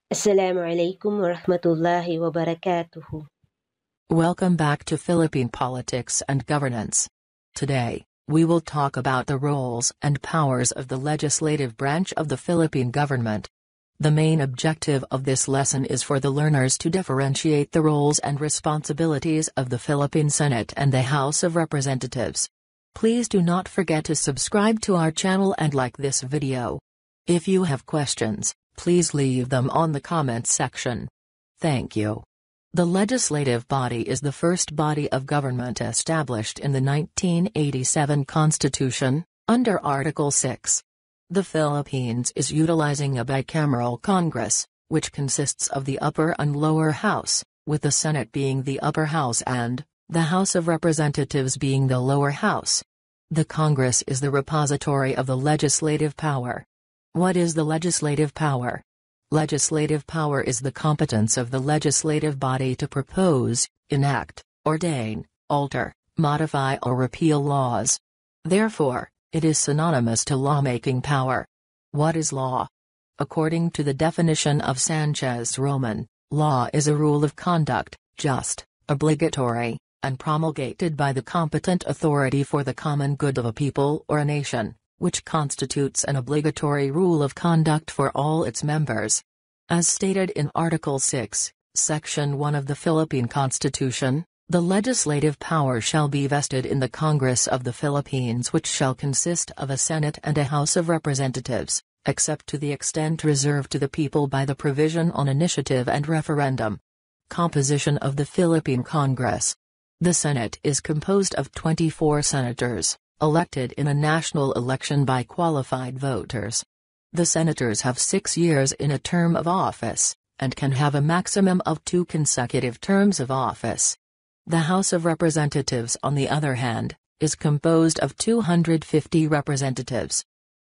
Assalamu alaikum wa rahmatullahi wa barakatuhu. Welcome back to Philippine Politics and Governance. Today, we will talk about the roles and powers of the legislative branch of the Philippine government. The main objective of this lesson is for the learners to differentiate the roles and responsibilities of the Philippine Senate and the House of Representatives. Please do not forget to subscribe to our channel and like this video. If you have questions, please leave them on the comments section. Thank you. The legislative body is the first body of government established in the 1987 Constitution, under Article 6. The Philippines is utilizing a bicameral Congress, which consists of the upper and lower house, with the Senate being the upper house and the House of Representatives being the lower house. The Congress is the repository of the legislative power. What is the legislative power? Legislative power is the competence of the legislative body to propose, enact, ordain, alter, modify or repeal laws. Therefore, it is synonymous to lawmaking power. What is law? According to the definition of Sanchez-Roman, law is a rule of conduct, just, obligatory, and promulgated by the competent authority for the common good of a people or a nation, which constitutes an obligatory rule of conduct for all its members. As stated in Article 6, Section 1 of the Philippine Constitution, the legislative power shall be vested in the Congress of the Philippines, which shall consist of a Senate and a House of Representatives, except to the extent reserved to the people by the provision on initiative and referendum. Composition of the Philippine Congress. The Senate is composed of 24 senators, elected in a national election by qualified voters. The senators have 6 years in a term of office, and can have a maximum of 2 consecutive terms of office. The House of Representatives, on the other hand, is composed of 250 representatives.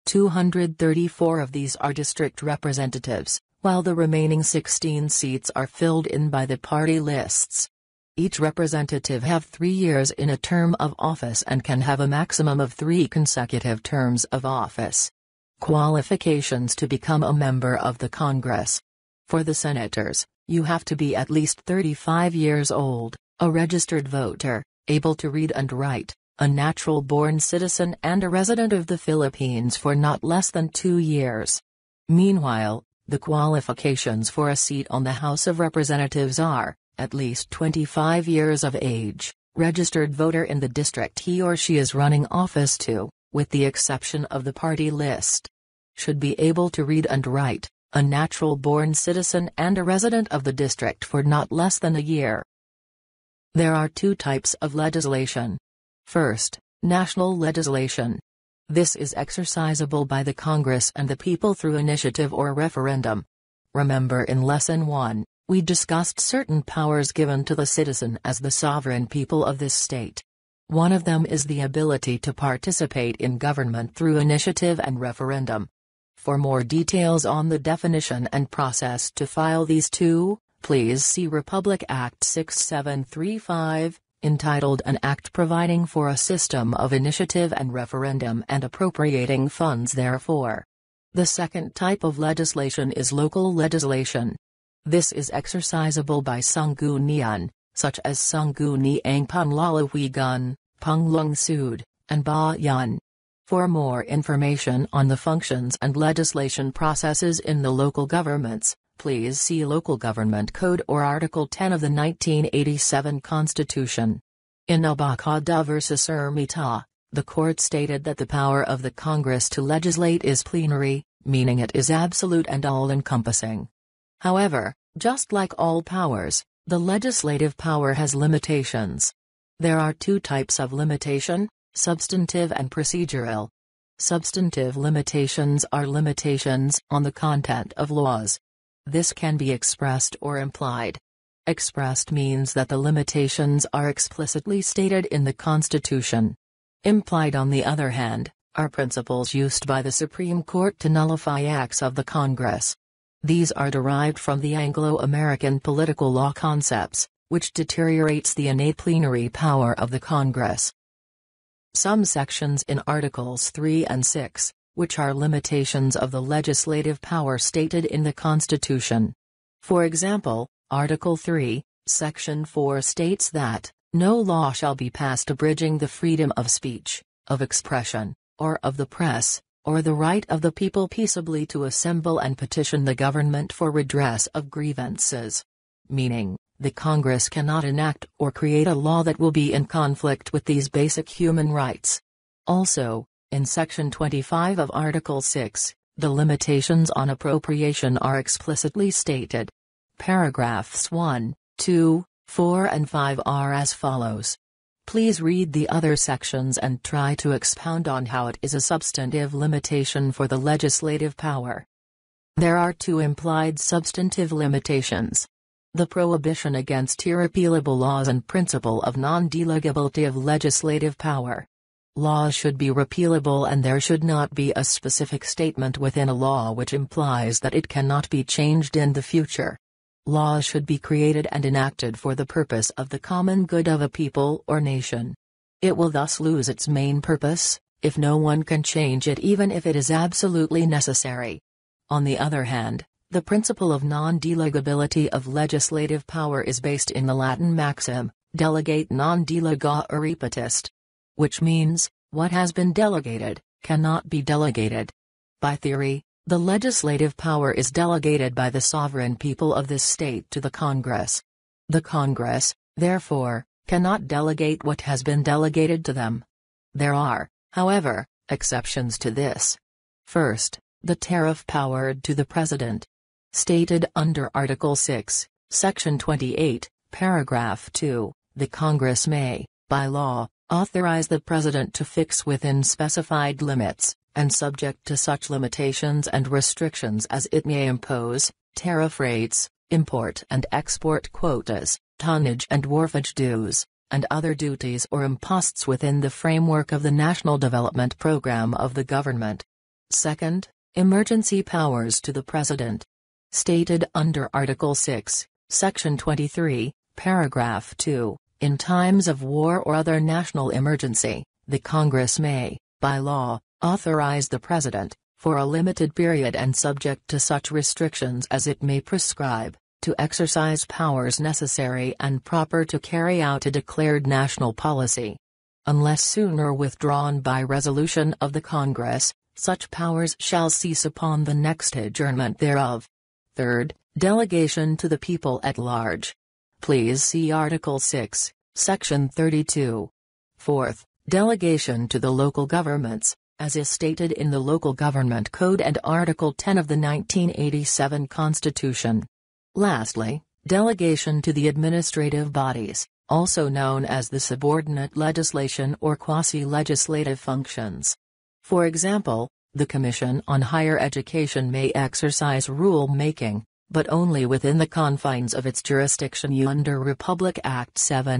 234 of these are district representatives, while the remaining 16 seats are filled in by the party lists. Each representative have 3 years in a term of office and can have a maximum of 3 consecutive terms of office. Qualifications to become a member of the Congress. For the senators, you have to be at least 35 years old, a registered voter, able to read and write, a natural-born citizen and a resident of the Philippines for not less than 2 years. Meanwhile, the qualifications for a seat on the House of Representatives are at least 25 years of age, registered voter in the district he or she is running office to, with the exception of the party list. Should be able to read and write, a natural-born citizen and a resident of the district for not less than a year. There are 2 types of legislation. First, national legislation. This is exercisable by the Congress and the people through initiative or referendum. Remember, in Lesson 1, we discussed certain powers given to the citizen as the sovereign people of this state. One of them is the ability to participate in government through initiative and referendum. For more details on the definition and process to file these 2, please see Republic Act 6735, entitled An Act Providing for a System of Initiative and Referendum and Appropriating Funds Therefore. The second type of legislation is local legislation. This is exercisable by sanggunian, such as Sangguniang Panlalawigan, Panglungsod, and Bayan. For more information on the functions and legislation processes in the local governments, please see Local Government Code or Article 10 of the 1987 Constitution. In Abubakar vs. Ermita, the court stated that the power of the Congress to legislate is plenary, meaning it is absolute and all-encompassing. However, just like all powers, the legislative power has limitations. There are 2 types of limitation, substantive and procedural. Substantive limitations are limitations on the content of laws. This can be expressed or implied. Expressed means that the limitations are explicitly stated in the Constitution. Implied, on the other hand, are principles used by the Supreme Court to nullify acts of the Congress. These are derived from the Anglo-American political law concepts, which deteriorates the innate plenary power of the Congress. Some sections in Articles 3 and 6, which are limitations of the legislative power stated in the Constitution, For example, Article 3, Section 4 states that, "No law shall be passed abridging the freedom of speech, of expression, or of the press, or the right of the people peaceably to assemble and petition the government for redress of grievances." Meaning, the Congress cannot enact or create a law that will be in conflict with these basic human rights. Also, in Section 25 of Article 6, the limitations on appropriation are explicitly stated. Paragraphs 1, 2, 4 and 5 are as follows. Please read the other sections and try to expound on how it is a substantive limitation for the legislative power. There are two implied substantive limitations. The prohibition against irrepealable laws and principle of non-delegability of legislative power. Laws should be repealable and there should not be a specific statement within a law which implies that it cannot be changed in the future. Laws should be created and enacted for the purpose of the common good of a people or nation. It will thus lose its main purpose, if no one can change it even if it is absolutely necessary. On the other hand, the principle of non-delegability of legislative power is based in the Latin maxim, delegate non delega repetist, which means, what has been delegated, cannot be delegated. By theory, the legislative power is delegated by the sovereign people of this state to the Congress. The Congress, therefore, cannot delegate what has been delegated to them. There are, however, exceptions to this. First, the tariff power to the President. Stated under Article 6, Section 28, Paragraph 2, the Congress may, by law, authorize the President to fix within specified limits, and subject to such limitations and restrictions as it may impose, tariff rates, import and export quotas, tonnage and wharfage dues, and other duties or imposts within the framework of the National Development Program of the government. Second, emergency powers to the President. Stated under Article 6, Section 23, Paragraph 2, in times of war or other national emergency, the Congress may, by law, authorize the President, for a limited period and subject to such restrictions as it may prescribe, to exercise powers necessary and proper to carry out a declared national policy. Unless sooner withdrawn by resolution of the Congress, such powers shall cease upon the next adjournment thereof. Third, delegation to the people at large. Please see Article 6, Section 32. Fourth, delegation to the local governments, as is stated in the Local Government Code and Article 10 of the 1987 Constitution. Lastly, delegation to the administrative bodies, also known as the subordinate legislation or quasi-legislative functions. For example, the Commission on Higher Education may exercise rule-making, but only within the confines of its jurisdiction under Republic Act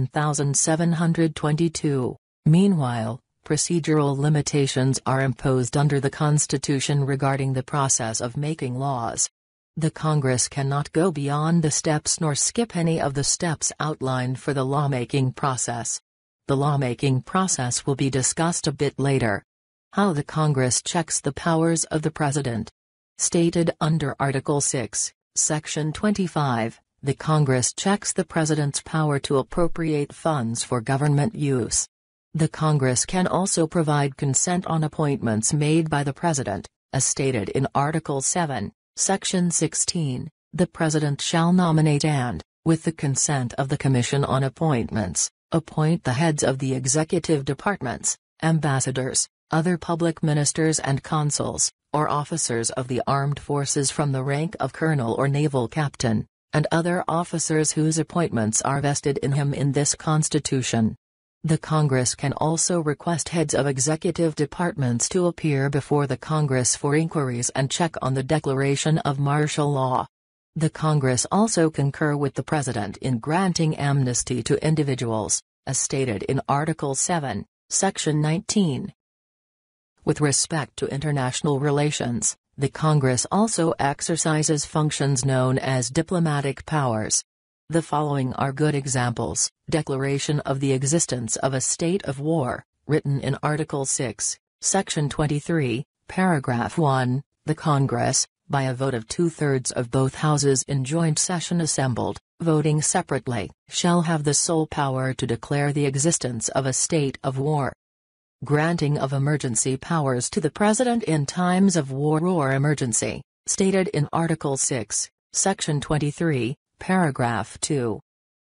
7722. Meanwhile, procedural limitations are imposed under the Constitution regarding the process of making laws. The Congress cannot go beyond the steps nor skip any of the steps outlined for the lawmaking process. The lawmaking process will be discussed a bit later. How the Congress checks the powers of the President. Stated under Article 6, Section 25, the Congress checks the President's power to appropriate funds for government use. The Congress can also provide consent on appointments made by the President, as stated in Article 7, Section 16, the President shall nominate and, with the consent of the Commission on Appointments, appoint the heads of the executive departments, ambassadors, other public ministers and consuls, or officers of the armed forces from the rank of colonel or naval captain, and other officers whose appointments are vested in him in this Constitution. The Congress can also request heads of executive departments to appear before the Congress for inquiries and check on the declaration of martial law. The Congress also concur with the President in granting amnesty to individuals, as stated in Article 7, Section 19. With respect to international relations, the Congress also exercises functions known as diplomatic powers. The following are good examples: declaration of the existence of a state of war, written in Article 6, Section 23, Paragraph 1, the Congress, by a vote of 2/3 of both houses in joint session assembled, voting separately, shall have the sole power to declare the existence of a state of war. Granting of emergency powers to the President in times of war or emergency, stated in Article 6, Section 23, Paragraph 2.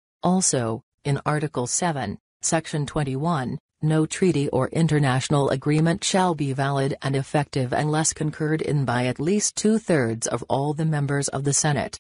Also, in Article 7, Section 21, no treaty or international agreement shall be valid and effective unless concurred in by at least 2/3 of all the members of the Senate.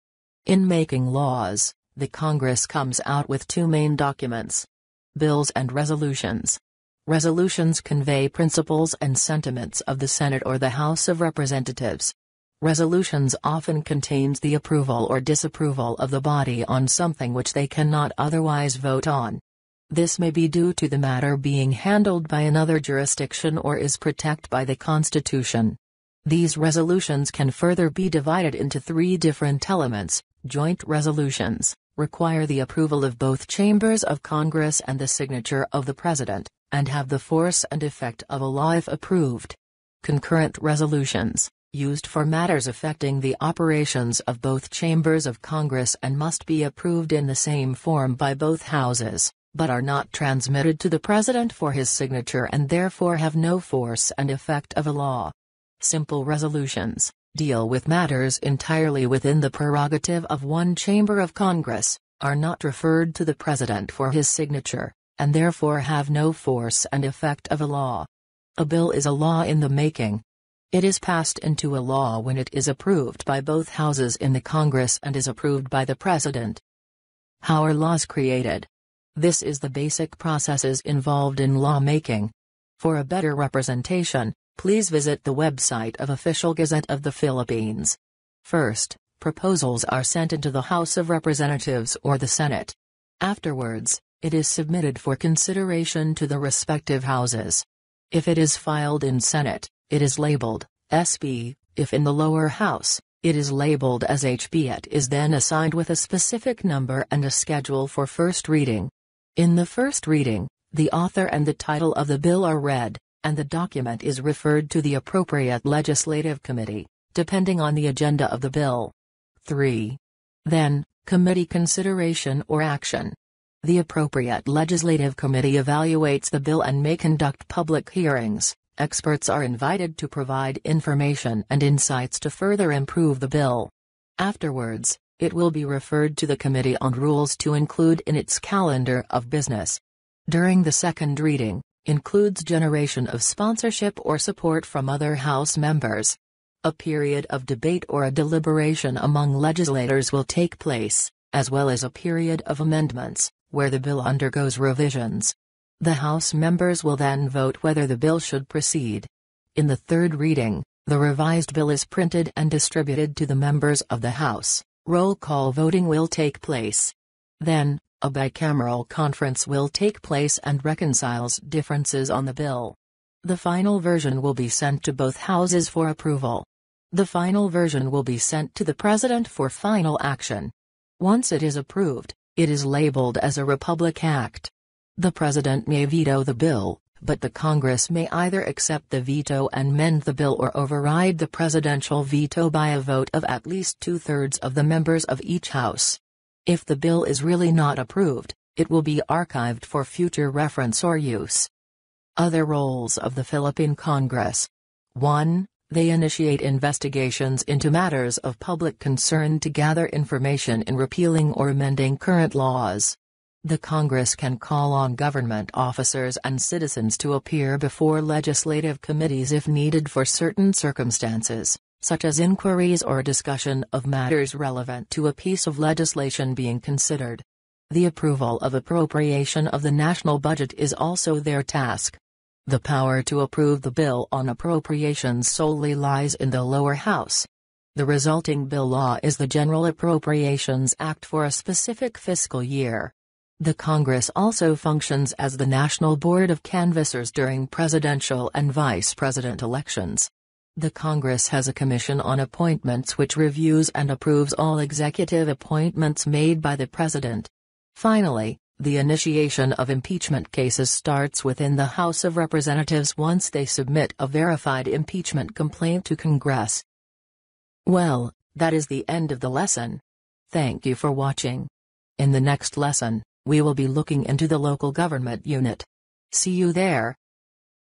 In making laws, the Congress comes out with two main documents: bills and resolutions. Resolutions convey principles and sentiments of the Senate or the House of Representatives. Resolutions often contains the approval or disapproval of the body on something which they cannot otherwise vote on. This may be due to the matter being handled by another jurisdiction or is protected by the Constitution. These resolutions can further be divided into three different elements. Joint resolutions require the approval of both chambers of Congress and the signature of the President, and have the force and effect of a law if approved. Concurrent resolutions, used for matters affecting the operations of both chambers of Congress and must be approved in the same form by both houses, but are not transmitted to the President for his signature and therefore have no force and effect of a law. Simple resolutions deal with matters entirely within the prerogative of one chamber of Congress, are not referred to the President for his signature, and therefore have no force and effect of a law. A bill is a law in the making. It is passed into a law when it is approved by both houses in the Congress and is approved by the President. How are laws created? This is the basic processes involved in lawmaking. For a better representation, please visit the website of Official Gazette of the Philippines. First, proposals are sent into the House of Representatives or the Senate. Afterwards, it is submitted for consideration to the respective houses. If it is filed in Senate, it is labeled SB. If in the lower house, it is labeled as HB. It is then assigned with a specific number and a schedule for first reading. In the first reading, the author and the title of the bill are read, and the document is referred to the appropriate legislative committee, depending on the agenda of the bill. 3. Then, committee consideration or action. The appropriate legislative committee evaluates the bill and may conduct public hearings. Experts are invited to provide information and insights to further improve the bill. Afterwards, it will be referred to the Committee on Rules to include in its calendar of business. During the second reading, includes generation of sponsorship or support from other House members. A period of debate or a deliberation among legislators will take place, as well as a period of amendments, where the bill undergoes revisions. The House members will then vote whether the bill should proceed. In the third reading, the revised bill is printed and distributed to the members of the House. Roll call voting will take place. Then, a bicameral conference will take place and reconciles differences on the bill. The final version will be sent to both houses for approval. The final version will be sent to the President for final action. Once it is approved, it is labeled as a Republic Act. The President may veto the bill, but the Congress may either accept the veto and mend the bill or override the presidential veto by a vote of at least 2/3 of the members of each house. If the bill is really not approved, it will be archived for future reference or use. Other roles of the Philippine Congress. 1. They initiate investigations into matters of public concern to gather information in repealing or amending current laws. The Congress can call on government officers and citizens to appear before legislative committees if needed for certain circumstances, such as inquiries or discussion of matters relevant to a piece of legislation being considered. The approval of appropriation of the national budget is also their task. The power to approve the bill on appropriations solely lies in the lower house. The resulting bill law is the General Appropriations Act for a specific fiscal year. The Congress also functions as the National Board of Canvassers during presidential and vice president elections. The Congress has a Commission on Appointments which reviews and approves all executive appointments made by the President. Finally, the initiation of impeachment cases starts within the House of Representatives once they submit a verified impeachment complaint to Congress. Well, that is the end of the lesson. Thank you for watching. In the next lesson, we will be looking into the local government unit. See you there.